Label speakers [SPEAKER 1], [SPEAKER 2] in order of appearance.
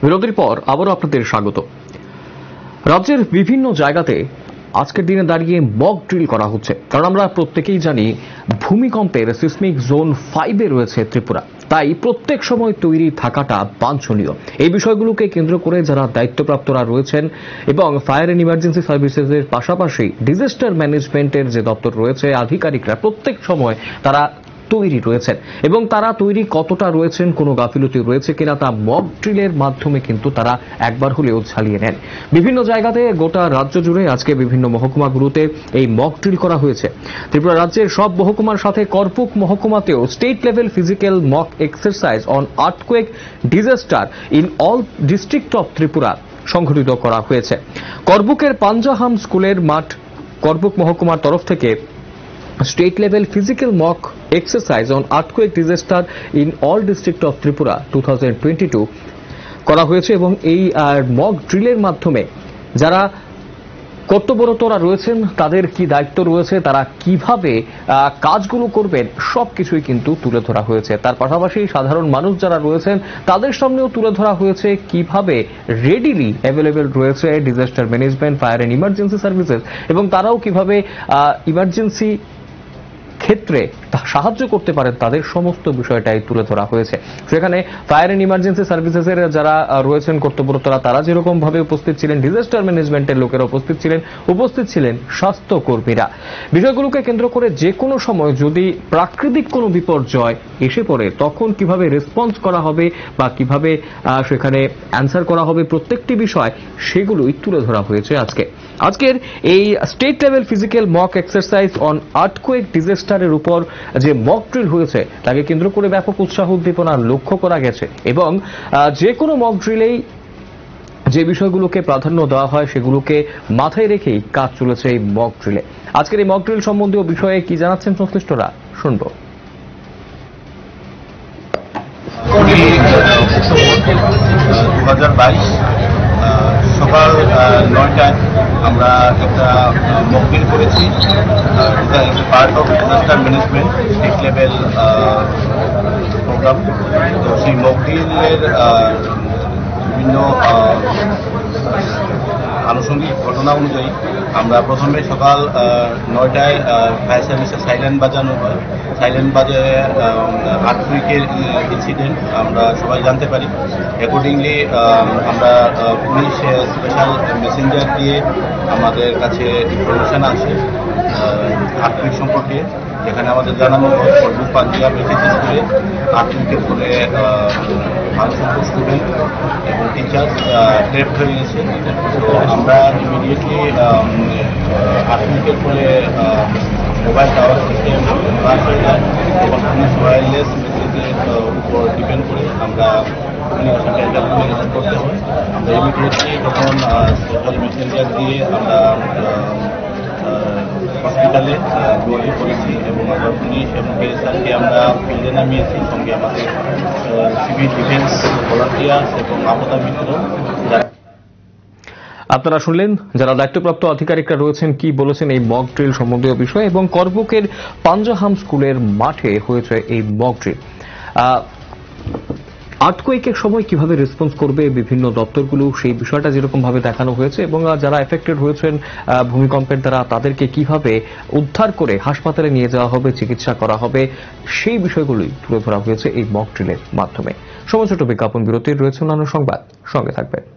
[SPEAKER 1] বিরতির পর আবারও আপনাদের স্বাগত। রাজ্যের বিভিন্ন জায়গাতে আজকের দিনে দাঁড়িয়ে মক ড্রিল করা হচ্ছে, কারণ আমরা প্রত্যেকেই জানি ভূমিকম্পের সিসমিক জোন 5-এ রয়েছে ত্রিপুরা। তাই প্রত্যেক সময় তৈরি থাকাটা বাঞ্ছনীয়। এই বিষয়গুলোকে কেন্দ্র করে যারা দায়িত্বপ্রাপ্তরা রয়েছেন এবং ফায়ার অ্যান্ড ইমার্জেন্সি সার্ভিসেসের পাশাপাশি ডিজাস্টার ম্যানেজমেন্টের যে দপ্তর রয়েছে আধিকারিকরা প্রত্যেক সময় তারা তৈরি রয়েছেন, এবং তারা তৈরি কতটা রয়েছেন, কোনো গাফিলতি রয়েছে কিনা তা মক ড্রিলের মাধ্যমে কিন্তু তারা একবার হলেও ঝালিয়ে নেন। বিভিন্ন জায়গাতে গোটা রাজ্য জুড়ে আজকে বিভিন্ন মহকুমাগুলোতে এই মক ড্রিল করা হয়েছে। ত্রিপুরা রাজ্যের সব মহকুমার সাথে করপুক মহকুমাতেও state level physical mock exercise on earthquake disaster in all district of Tripura সংঘটিত করা হয়েছে। করবুকের পাঞ্জাহাম স্কুলের মাঠ করবুক মহকুমার তরফ থেকে state level physical mock exercise on earthquake disaster in all district of Tripura 2022 করা হয়েছে, এবং এই মক ড্রিলের মাধ্যমে যারা কর্তব্যরতরা রয়েছেন তাদের কি দায়িত্ব রয়েছে, তারা কিভাবে কাজগুলো করবেন, সবকিছুই কিন্তু তুলে ধরা হয়েছে। তার পাশাপাশি সাধারণ মানুষ যারা রয়েছেন তাদের সামনেও তুলে ধরা হয়েছে কিভাবে রেডিলি অ্যাভেলেবেল রয়েছে disaster management, fire and emergency services, এবং তারাও কিভাবে ইমার্জেন্সি ক্ষেত্রে সাহায্য করতে পারেন, তাদের সমস্ত বিষয়টাই তুলে ধরা হয়েছে। সেখানে ফায়ার অ্যান্ড ইমার্জেন্সি সার্ভিসেসের যারা রয়েছেন কর্তব্যরতরা তারা যেরকম ভাবে উপস্থিত ছিলেন, ডিজাস্টার ম্যানেজমেন্টের লোকেরা উপস্থিত ছিলেন স্বাস্থ্যকর্মীরা। বিষয়গুলোকে কেন্দ্র করে যে কোনো সময় যদি প্রাকৃতিক কোনো বিপর্যয় এসে পড়ে তখন কিভাবে রেসপন্স করা হবে বা কিভাবে সেখানে অ্যান্সার করা হবে, প্রত্যেকটি বিষয় সেগুলোই তুলে ধরা হয়েছে আজকের এই state level physical mock exercise on earthquake ডিজাস্টারের উপর যে মক ড্রিল হয়েছে তাকে কেন্দ্র করে ব্যাপক উৎসাহ উদ্দীপনা লক্ষ্য করা গেছে, এবং যে কোনো মক ড্রিলেই যে বিষয়গুলোকে প্রাধান্য দেওয়া হয় সেগুলোকে মাথায় রেখেই কাজ চলেছে এই মক ড্রিলে। আজকের এই মক ড্রিল সম্বন্ধীয় বিষয়ে কি জানাচ্ছেন সংশ্লিষ্টরা, শুনব।
[SPEAKER 2] 2022 সকাল 9টায় আমরা একটা মক ড্রিল করেছি। এটা part of disaster management state level program. তো সেই মক ড্রিলের বিভিন্ন আনুষঙ্গিক ঘটনা অনুযায়ী আমরা প্রথমে সকাল 9টায় ফায়ার সার্ভিসের সাইলেন্ট বাজানো হয়। সাইলেন্ট বাজারে আর্থকুয়েকের ইনসিডেন্ট আমরা সবাই জানতে পারি। অ্যাকর্ডিংলি আমরা পুলিশ স্পেশাল মেসেঞ্জার দিয়ে আমাদের কাছে ইনফরমেশন আসে আর্থকুয়েক সম্পর্কে, যেখানে আমাদের জানানো হয় করবুক পাঞ্জাব এসএসসি স্কুলে আর্থকুয়েকের ফলে 500 স্টুডেন্ট এবং টিচার ট্রেপ হয়ে গেছে। তো আমরা ইমিডিয়েটলি আর্থকুয়েকের ফলে মোবাইল টাওয়ার সিস্টেম ক্রাশ হয়ে যায় এবং পুলিশ ওয়্যারলেস মেসেজের উপর ডিপেন্ড করে আমরা কমিউনিকেশন করতে হয়। আমরা ইমিডিয়েটলি তখন সোশ্যাল মেসেঞ্জার দিয়ে আমরা হসপিটালে ভর্তি করেছি, এবং আমরা পুলিশ এবং কেএসআরকে আমরা ফিল্ডে নামিয়েছি, সঙ্গে আমাদের সিভিল ডিফেন্স ভলান্টিয়ার্স এবং আপদা মিত্র।
[SPEAKER 1] আপনারা শুনলেন যারা দায়িত্বপ্রাপ্ত আধিকারিকরা রয়েছেন কি বলেছেন এই মক ড্রিল সম্বন্ধীয় বিষয়, এবং করবুকের পাঞ্জাহাম স্কুলের মাঠে হয়েছে এই মক ড্রিল। আর্থকুয়েকের সময় কিভাবে রেসপন্স করবে বিভিন্ন দপ্তরগুলো, সেই বিষয়টা যেরকম ভাবে দেখানো হয়েছে, এবং যারা এফেক্টেড হয়েছেন ভূমিকম্পের দ্বারা তাদেরকে কিভাবে উদ্ধার করে হাসপাতালে নিয়ে যাওয়া হবে, চিকিৎসা করা হবে, সেই বিষয়গুলোই তুলে ধরা হয়েছে এই মক ড্রিলের মাধ্যমে। সময় ছোট বিজ্ঞাপন বিরতির রয়েছে অন্যান্য সংবাদ, সঙ্গে থাকবেন।